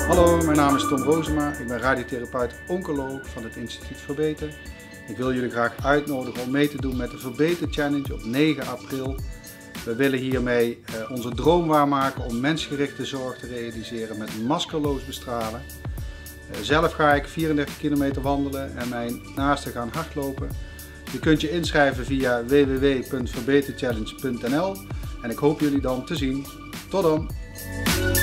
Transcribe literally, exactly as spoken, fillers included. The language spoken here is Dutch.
Hallo, mijn naam is Tom Rozema. Ik ben radiotherapeut oncoloog van het Instituut Verbeter. Ik wil jullie graag uitnodigen om mee te doen met de Verbeter Challenge op negen april. We willen hiermee uh, onze droom waarmaken om mensgerichte zorg te realiseren met maskerloos bestralen. Uh, zelf ga ik vierendertig kilometer wandelen en mijn naasten gaan hardlopen. Je kunt je inschrijven via w w w punt verbeterchallenge punt n l en ik hoop jullie dan te zien. Tot dan!